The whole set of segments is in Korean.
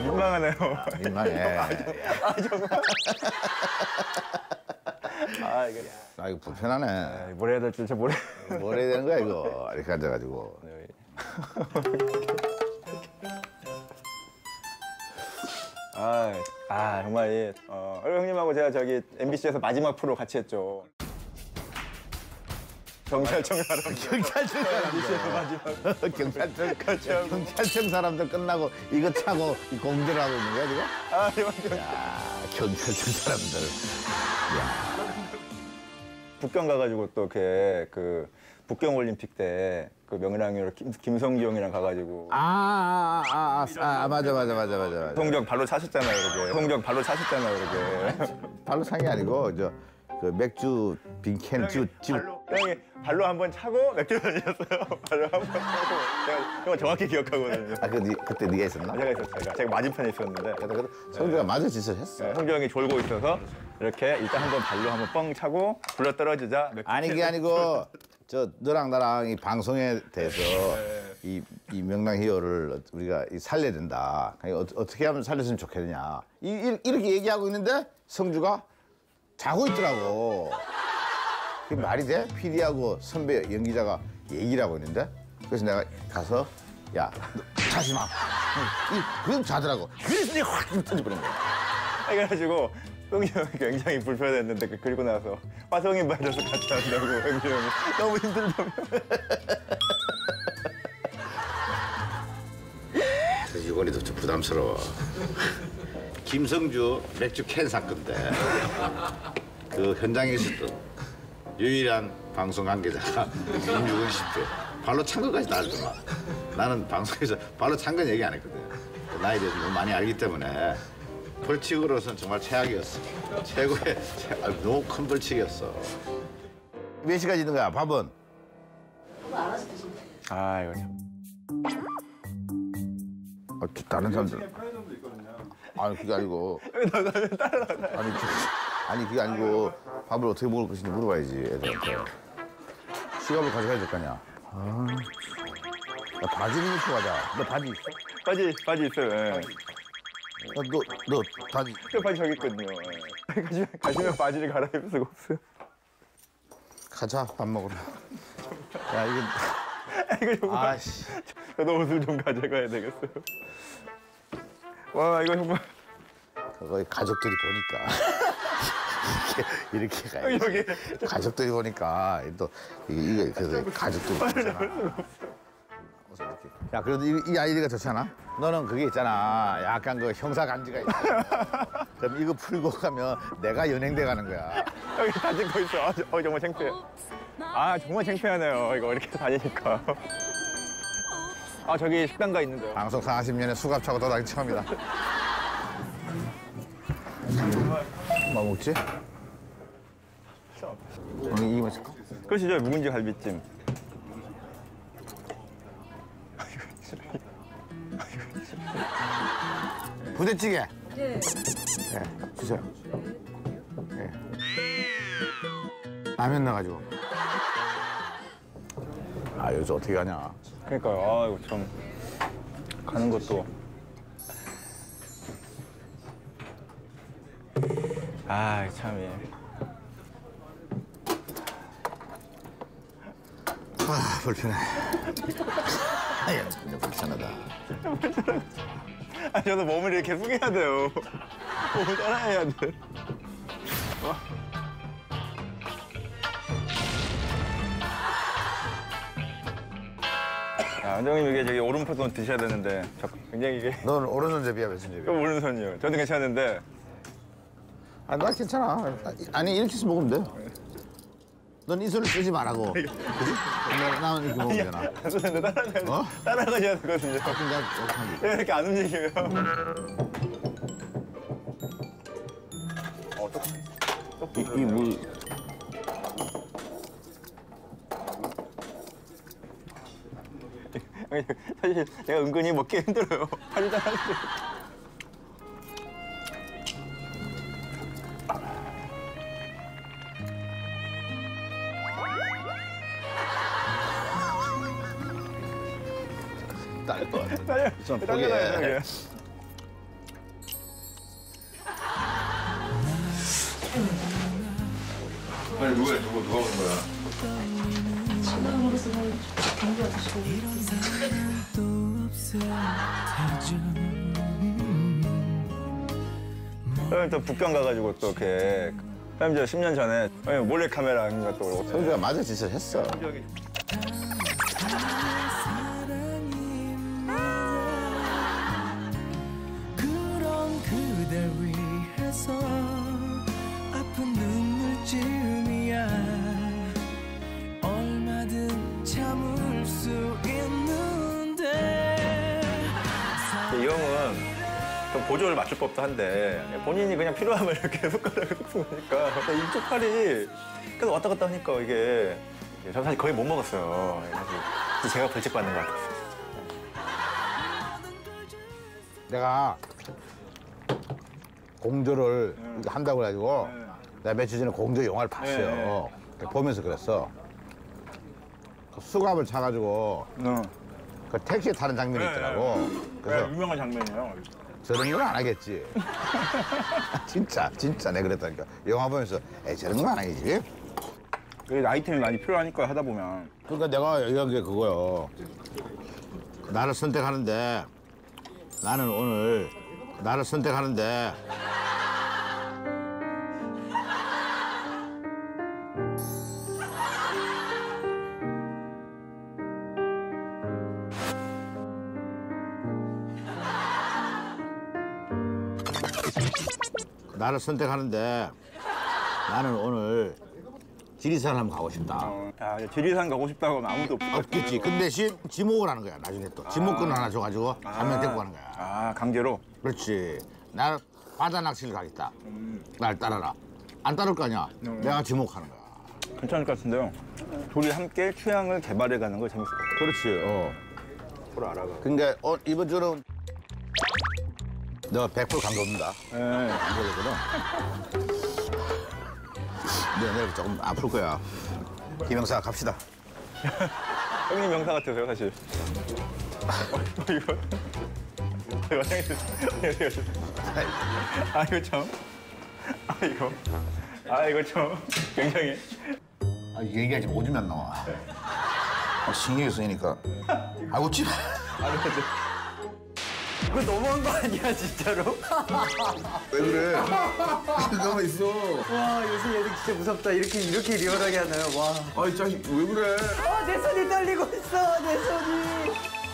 민망하네요. 민망해. 정말. 이게. 이거 불편하네. 뭘 해야 될지 뭘 해야 되는 거야, 이거. 이렇게 앉아가지고. 네. 정말 형님하고 제가 저기 MBC에서 마지막 프로 같이 했죠. 경찰청 사람들. 경찰청 사람들. 경찰청 사람들 끝나고 이거 차고 공들을 하고 있는 거야, 지금? 야, 경찰청 사람들. 북경 가가지고 또 그 북경 올림픽 때 그 명랑이로 김성규 형이랑 가가지고. 맞아. 송정 발로 차셨잖아요, 이렇게. 송정 발로 차셨잖아요, 이렇게. 발로 찬 게 아니고 그 맥주 빈캔 형이 발로 한번 차고 맥주 던졌어요. 발로 한번 차고. 제가 정확히 기억하거든요. 그때 네가 있었나? 제가 있었어요. 제가 맞은편에 있었는데. 성규가 맞은 짓을 했어. 네, 성규 형이 졸고 있어서 이렇게 일단 한번 발로 한번 뻥 차고 굴러 떨어지자. 아니 그게 아니고 너랑 나랑 이 방송에 대해서 이 명랑 히어로를 우리가 살려야 된다. 어떻게 하면 살렸으면 좋겠느냐. 이렇게 얘기하고 있는데 성주가 자고 있더라고. 그게 말이 돼? PD하고 선배 연기자가 얘기를 하고 있는데. 그래서 내가 가서 야, 너 자지 마. 그럼 자더라고. 그래서 내가 확 터져버린 거야. 그래가지고 성규 형이 굉장히 불편했는데 그리고 나서 화성인 받아서 같이 한다고 성규 형이 너무 힘들다며. 이거리도 좀 부담스러워. 김성주 맥주 캔 사건인데 그 현장에 있었던 유일한 방송 관계자가 김유근 씨께 발로 찬 것까지 다 알더만. 나는 방송에서 발로 찬 건 얘기 안 했거든. 나에 대해서 너무 많이 알기 때문에 벌칙으로서는 정말 최악이었어. 최고의 너무 큰 벌칙이었어. 몇 시까지 있는 거야, 밥은? 알아서 드시면 돼요. 이거 참. 다른 사람들. 그게 아니고. 아니 그게 아니고 밥을 어떻게 먹을 것인지 물어봐야지 애들한테. 시간을 가져가야 될 거 아니야. 바지를 입고 가자. 너 바지 있어? 바지 있어요. 예. 너 바지. 저 바지 저기 있거든요. 예. 가시면 바지를 갈아입을 수가 없어요. 가자, 밥 먹으러. 야, 이거 정말. 저도 옷을 좀 가져가야 되겠어요. 와, 이거 정말. 거기 가족들이 보니까. 이렇게 가야지. 여기. 가족들이 보니까 또 이게 그래서 가족들이 보잖아. 야, 그래도 이 아이디가 좋잖아. 너는 그게 있잖아. 약간 그 형사 간지가 있어. 그럼 이거 풀고 가면 내가 연행돼 가는 거야. 여기 다 찍고 있어. 정말 창피해. 정말 창피하네요. 이거 이렇게 다니니까. 저기 식당가 있는데요. 방송 40년에 수갑차고 도다니 처음이다. 뭐 먹지? 오늘 이거 맛있을까? 그러시죠, 묵은지 갈비찜. 부대찌개. 네. 네, 주세요. 네. 라면 넣어가지고. 요새 어떻게 가냐. 그러니까요. 이거 참 가는 것도. 참 예. 불편해. 진짜 불편하다. 저도 몸을 이렇게 숙여야 돼요. 몸을 따라해야 돼. 원장님 이게 저기 오른손 드셔야 되는데 굉장히 이게. 넌 오른손잡이야, 왼손잡이야? 오른손이요. 저도 괜찮은데. 나 괜찮아. 아니 이렇게 해서 먹으면 돼. 넌 이 손을 쓰지 말라고. 그지? 나는 이렇게 먹으면 되나? 안 쓰는데 따라가셔야 되거든요. 이렇게 안 움직이면. 이 물. 사실 제가 은근히 먹기 힘들어요. 팔이 따라하는데. 딸 거. 좀 포기해. 공주 아저씨. 형님 또 북경 가가지고 또 이렇게 형님 저 10년 전에 형님 몰래 카메라인가 또 성주가 맞아 진짜 했어. 저기 그런 그댈 위해서 아픈 눈물쯤이야 얼마든 참을 수 있는데 이 형은 좀 보조를 맞출 법도 한데 본인이 그냥 필요하면 이렇게 손가락을 뚝 쓰니까 이쪽 팔이 계속 왔다 갔다 하니까 이게 저 사실 거의 못 먹었어요. 그래서 제가 벌칙 받는 것 같았어요. 내가 공조를 한다고 그래가지고 내가 며칠 전에 공조 영화를 봤어요. 보면서 그랬어. 그 수갑을 차가지고 그 택시 타는 장면이 있더라고. 그래서 유명한 장면이에요. 저런 건 안 하겠지. 진짜 내가 그랬다니까. 영화 보면서 에이 저런 건 안 하겠지. 그게 아이템이 많이 필요하니까 하다 보면. 그러니까 내가 얘기한 게 그거요. 나를 선택하는데 나는 오늘 나를 선택하는데 나를 선택하는데 나는 오늘 지리산 한번 가고 싶다. 야, 지리산 가고 싶다고 하면 아무도 없겠지. 그 대신 지목을 하는 거야. 나중에 또 지목권 하나 줘가지고 한 명 데리고 가는 거야. 아, 강제로? 그렇지. 나 바다 낚시를 가겠다. 날 따라라. 안 따를 거 아니야. 내가 지목하는 거야. 괜찮을 것 같은데요. 둘이 함께 취향을 개발해 가는 거 재밌을 것 같아요. 그렇지. 서로 알아가. 그러니까 이번 주는 너 100% 감독입니다. 네. 이거거든. 내가 조금 아플 거야. 김영사 갑시다. 형님 명사 같으세요, 사실. 이거. 이거 아, 이거 참. 이거 참. 굉장히. 얘기하지 오줌이 안 나와. 신경이 쓰이니까. 웃지 마. 그거 너무한 거 아니야 진짜로? 왜 그래? 가만 있어. 와 요새 애들 진짜 무섭다. 이렇게 리얼하게 하나요? 와. 아이 자식 왜 그래? 내 손이 떨리고 있어. 내 손이.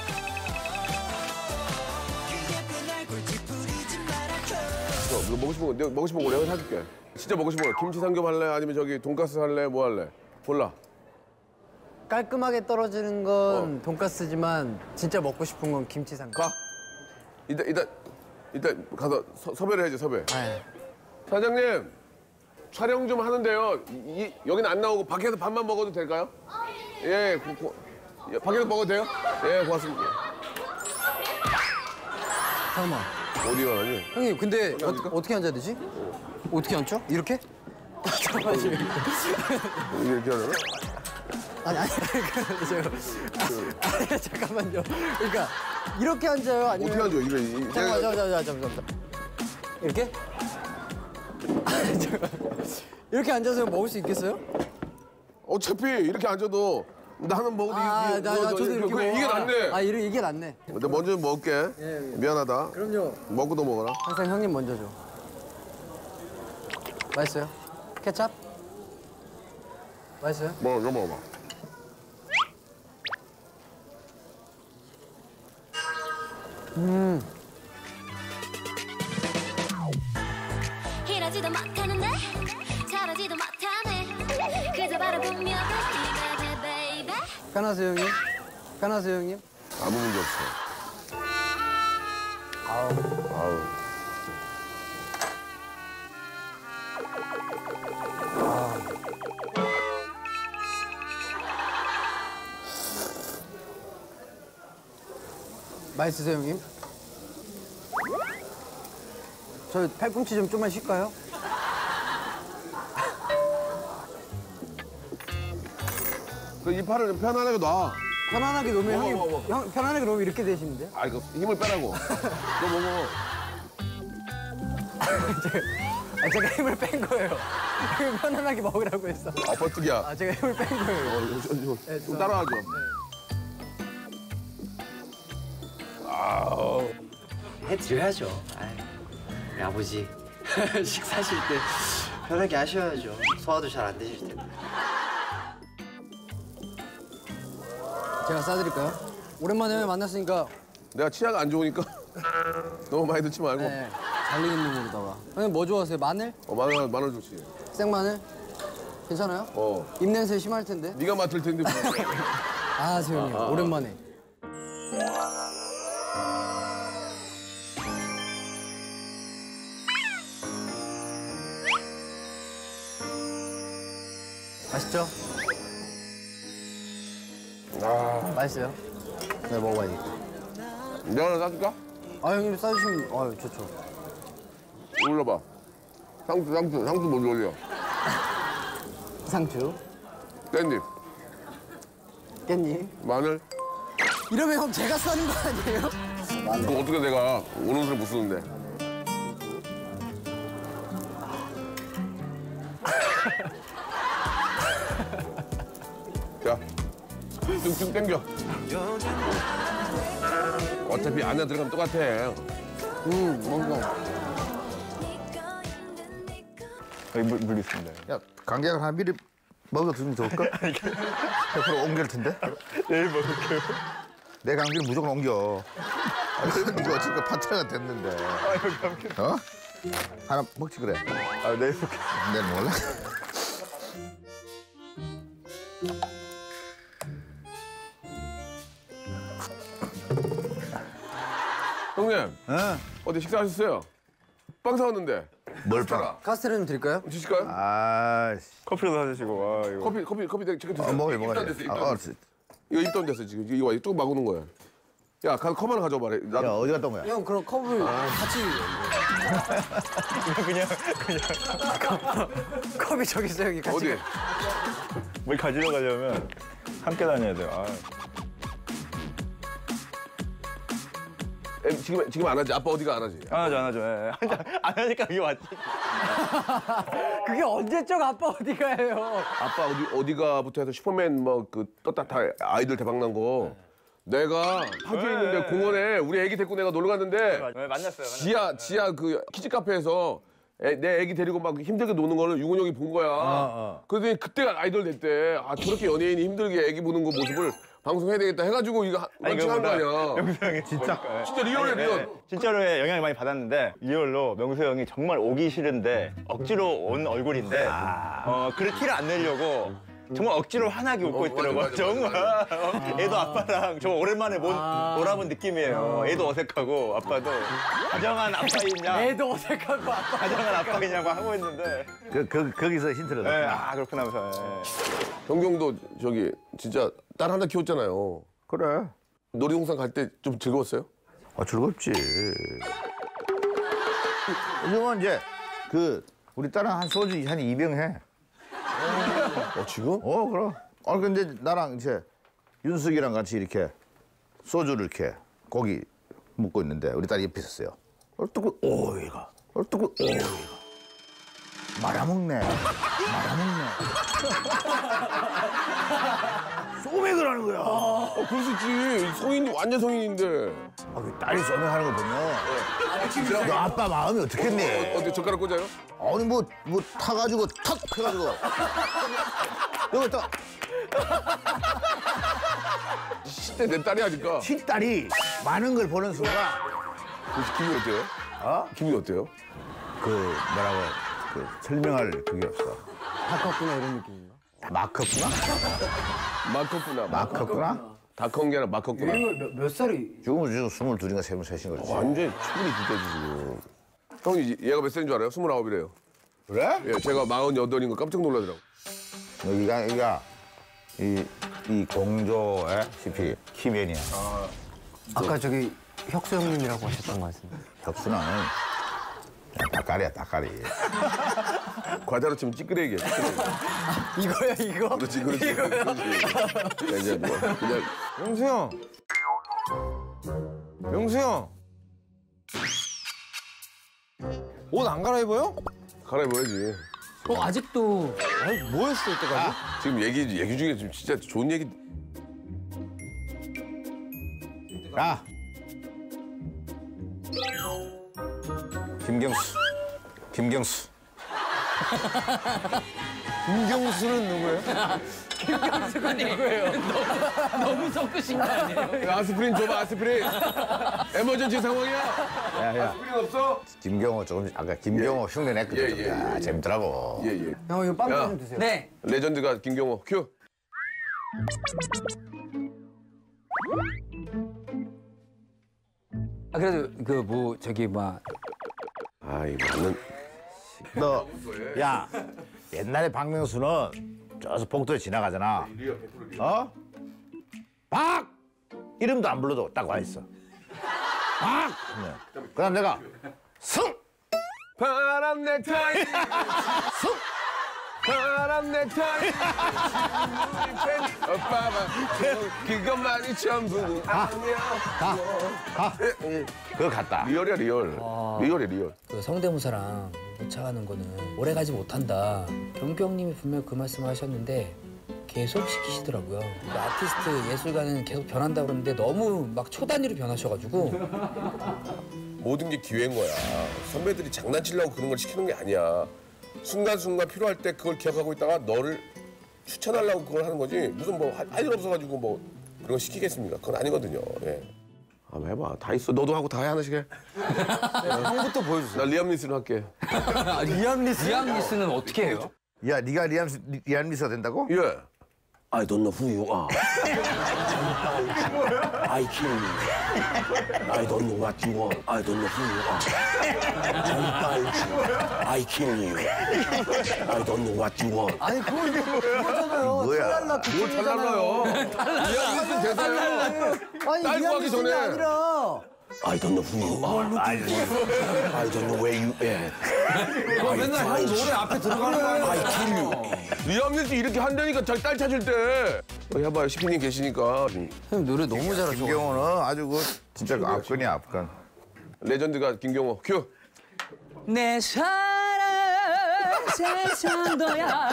너 먹고 싶은 거, 내가 먹고 싶은 거 내가 사줄게. 진짜 먹고 싶은 거. 김치 삼겹 할래? 아니면 저기 돈가스 할래? 뭐 할래? 골라. 깔끔하게 떨어지는 건 돈가스지만 진짜 먹고 싶은 건 김치 삼겹. 가. 이따 가서 섭외를 해야지 섭외. 네. 사장님 촬영 좀 하는데요. 여기는 안 나오고 밖에서 밥만 먹어도 될까요? 예, 예, 밖에서 먹어도 돼요? 예, 고맙습니다. 잠깐만. 어디 가니? 형님 근데 여기 앉을까? 어떻게 앉아야 되지? 어떻게 앉죠? 이렇게? 잠깐만 지금. 이렇게 하려나? 아니 제가 잠깐만요. 그러니까 이렇게 앉아요? 아니면 어떻게 앉아? 이래. 잠깐만. 이렇게? 잠깐만. 이렇게 앉아서 먹을 수 있겠어요? 어차피 이렇게 앉아도 나는 먹어도 저도 이렇게 그래, 이게 먹어요. 낫네. 이게 낫네. 내가 먼저 좀 먹을게. 예. 미안하다. 그럼요. 먹고도 먹어라. 항상 형님 먼저 줘. 맛있어요? 케찹? 맛있어요? 먹어, 먹어봐. 이러지도 못하는데 저러지도 못하네 그저 바라보며 네가 돼 베이베 편하세요 형님? 편하세요 형님? 아무 문제 없어. 아우. 맛있으세요 형님? 저 팔꿈치 좀 좀만 쉴까요? 그 이파를 좀 편안하게 놔. 편안하게 놓으면 먹어, 형님 먹어, 먹어. 형 편안하게 놓으면 이렇게 되시는데요? 아, 이거 힘을 빼라고. 너 먹어. 제가 힘을 뺀 거예요. 형님 편안하게 먹으라고 했어. 버뜩이야. 제가 힘을 뺀 거예요. 좀 따라와줘. 해드려야죠. 아이, 우리 아버지 식사하실 때 편하게 하셔야죠. 소화도 잘 안 되실 텐데. 제가 싸드릴까요? 오랜만에 만났으니까. 내가 치아가 안 좋으니까 너무 많이 듣지 말고. 네, 잘 익은 놈으로다가. 형님 뭐 좋아하세요? 마늘? 마늘 좋지. 생마늘? 괜찮아요? 입냄새 심할 텐데. 네가 맡을 텐데. 뭐. 아, 세영이 오랜만에. 맛있죠? 맛있어요? 네, 먹어봐야지. 내가 하나 싸줄까? 아, 형님 싸주시면 좋죠. 올려봐. 상추 먼저 올려. 상추, 깻잎, 깻잎. 마늘. 이러면 형 제가 싸는 거 아니에요? 그거 어떻게 내가 오는 소리 못 쓰는데. 자, 쭉쭉 당겨. 어차피 안에 들어가면 똑같아. 뭔가. 여기 물 있습니다. 야, 강계가 하나 미리 먹어두면 좋을까? 100% 옮길 텐데? 내일 먹을게요. 내 강기를 무조건 옮겨. 이거 어쨌든 파트너가 됐는데. 여기 감기. 어? 하나 먹지 그래. 내일 먹을게요. 내일 몰라. 형님, 어디 식사하셨어요? 빵 사왔는데. 뭘 봐? 카스테라 좀 드릴까요? 주실까요? 아이씨. 커피도 사주시고. 이거. 커피 내가 지금 드세요. 먹어야 입도 안 돼. 됐어, 입도 안 됐어. 이거 입도 안 됐어, 지금. 이거 쭉 막 오는 거야. 야, 컵 하나 가져와봐. 야, 어디 갔다 온 거야? 형 그럼 컵을 같이. 그냥. 컵이 저기 있어요, 여기 같이. 어디? 뭘 가지러 가려면 함께 다녀야 돼요. 지금 안 하지? 아빠 어디가 안 하지? 안 하죠. 예. 안 하니까 이게 맞지. 그게 언제적 아빠 어디 가요? 아빠 어디가부터 해서 슈퍼맨 뭐 그 떴다 다 아이들 대박 난 거. 내가 파주에 있는데 공원에 우리 애기 데리고 내가 놀러 갔는데 만났어요. 지하 그 키즈 카페에서 내 애기 데리고 막 힘들게 노는 거를 유곤 형이 본 거야. 그러더니 그때가 아이돌 됐대. 아 저렇게 연예인이 힘들게 애기 보는 거 모습을 방송해야 되겠다 해가지고 이거 런칭한 거 아니야. 명수 형이 진짜 리얼해 리얼. 진짜로의 영향을 많이 받았는데 리얼로 명수 형이 정말 오기 싫은데 억지로 온 얼굴인데 그래 티를 안 내려고 정말 억지로 환하게 웃고 있더라고요. 맞아. 정말 애도 아빠랑 저 오랜만에 놀아본 느낌이에요. 애도 어색하고 아빠도 다정한 아빠이냐 애도 어색하고 아빠. 다정한 아빠이냐고 하고 있는데 거기서 힌트를 얻었구나. 그렇구나 하면서 정경도 저기 진짜 딸 하나 키웠잖아요. 그래. 놀이동산 갈 때 좀 즐거웠어요? 즐겁지. 요즘은 이제 우리 딸은 한 소주 한 2병 해. 지금? 그럼. 근데 나랑 이제 윤석이랑 같이 이렇게 소주를 이렇게 고기 먹고 있는데 우리 딸이 옆에 있었어요. 어떻게 얘가. 말아먹네. 소맥을 하는 거야. 그럴 수 있지. 성인 완전 성인인데. 그 딸이 소맥하는 거 보면 너 아빠 마음이 어떻겠니? 어디 젓가락 꽂아요? 아니 뭐 타가지고 탁 해가지고 여기 또 시대 내 딸이 하니까. 친딸이 많은 걸 보는 순간 기분이 어때요? 기분이 어때요? 뭐라고 설명할 그게 없어. 바꿨구나 이런 느낌인가? 막 컸구나? 막 컸구나? 다 큰 게 아니라 막 컸구나. 몇 살이? 지금 22인가 23인 거지. 완전히 충분히 진짜지 지금. 형이 얘가 몇 살인 줄 알아요? 29이래요. 그래? 예, 제가 48인 거 깜짝 놀라더라고. 여기가 이 공조의 CP 키맨이야. 아까 저기 혁수 형님이라고 하셨던 것 같습니다. 혁수는 닭가리야 닭가리. 과자로 치면 찌끄레기야. 이거야 이거? 그렇지. 야, 이제 뭐 그냥 명수 형. 옷 안 갈아입어요? 갈아입어야지. 아직도. 뭐 했어 이때까지? 지금 얘기 중에 지금 진짜 좋은 얘기. 야, 김경수. 김경수. 김경수는 누구예요? 김경수가 누구예요? 너무 섞으신 거 아니에요? 아스피린 줘봐, 아스피린. 에머전시 상황이야. 야. 아스피린 없어? 김경호 조금 아까 김경호 흉내 냈거든. 예. 야, 재밌더라고. 예. 형 이거 빵 야. 좀 드세요. 네. 레전드가 김경호 큐. 아 그래도 그 뭐 저기 뭐 아이 나는 너, 야, 옛날에 박명수는 저서 복도에 지나가잖아. 어? 박! 이름도 안 불러도 딱 와 있어. 박! 그다음 내가 승! 파란 넥타이. 승! 파란 넥타이. 오빠가 그것만이 전부 아니야. 가! 그거 갔다. 리얼이야 리얼. 리얼이야 리얼. 그 성대모사랑 쫓아가는 거는 오래 가지 못한다. 경경님이 분명 그 말씀을 하셨는데 계속 시키시더라고요. 그 아티스트 예술가는 계속 변한다 그러는데 너무 막 초단위로 변하셔가지고 모든 게 기회인 거야. 선배들이 장난치려고 그런 걸 시키는 게 아니야. 순간순간 필요할 때 그걸 기억하고 있다가 너를 추천하려고 그걸 하는 거지. 무슨 뭐 할 일 없어가지고 뭐 그런 거 시키겠습니까? 그건 아니거든요. 예. 한번 해봐. 다 있어. 너도 하고 다 해 하나씩 해. 형부터 보여주세요. 나 리암 니슨 할게. 리암 리스는 어떻게 해요? 야, 네가 리암 리스가 된다고? 예. I don't know who you are. I kill you. I don't know what you want. I don't know who you are. I kill you. I don't know what you want. 아니 그거잖아요. 뭐야? 탈랄라 뭘 달라요? 리암 니슨 대사요. 아니 딸 구하기 이야기 전에. 아니라. I don't know who you are. I don't know where you at. 맨날 형 노래 앞에 들어가는 거 아니야? I kill you. 리암 니슨 이렇게 한다니까 자기 딸 찾을 때. 해봐요. 시피님 계시니까. 형 노래 너무 잘하셔. 김경호는 아주 그 진짜 그 압권이야, 압권. 레전드가 김경호 큐. 내 사랑 세상도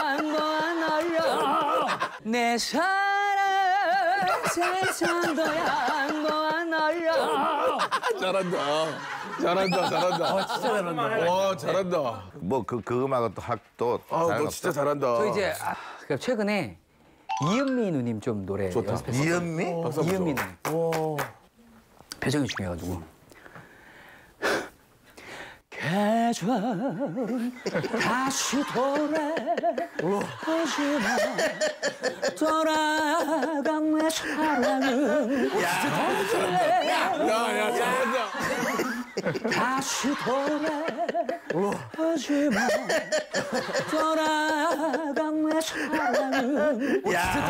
양보하나요 내 사랑 세상도 양보하나요 잘한다. 잘한다. 진짜 잘한다. 와 잘한다. 뭐 그 음악은 또 너 진짜 잘한다. 저 이제 그러니까 최근에 이은미 누님 좀 노래 연습했어요. 이은미? 이은미 누님. 표정이 중요해가지고. 계절 다시 돌아오지마 돌아간 내 사랑은 야 잘한다. 다시 돌아오지마 돌아간 내 사랑은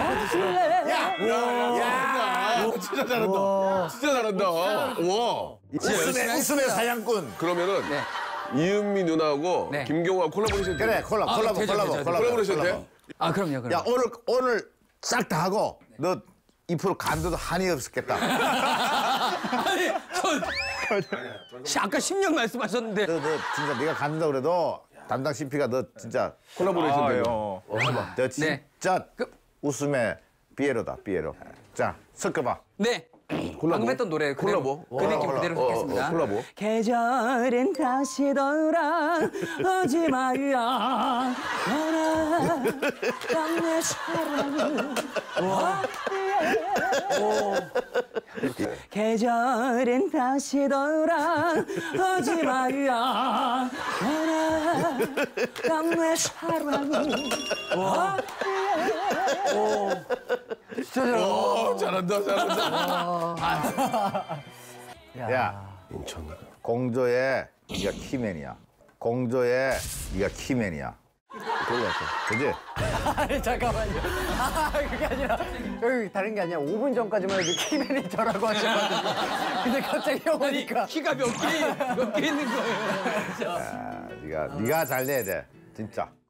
진짜 잘한다. 진짜 잘한다. 와. 웃음의 사냥꾼. 그러면은 이은미 누나하고 네. 김경호가 콜라보레이션 그래, 콜라보. 콜라보레이션 돼? 아 그럼요. 야, 오늘 싹 다 하고 너 2% 간도도 한이 없었겠다. 아니 아까 10년 말씀하셨는데 너 진짜 네가 간다 그래도 담당 CP가 너 진짜 콜라보레이션 돼. 너 진짜 웃음의 피에로다, 피에로. 자, 섞어봐. 네. 방금 했던 노래 그대로 콜라보? 그 느낌 그대로 섞겠습니다. 콜라보. 계절은 다시 돌아오지 말라 돌아간 내 사랑은 계절은 다시 돌아오지 말라 돌아간 내 사랑은 잘한다. 야, 공조에 네가 키맨이야. 공조에 네가 키맨이야. 그거 같아. 그지? 아니 잠깐만요. 그게 아니라 여기 다른 게 아니라 5분 전까지만 해도 키맨이 저라고 하셨거든요. 근데 갑자기 형 오니까 키가 몇 개 있는 거예요. 네가 잘 내야 돼. 진짜.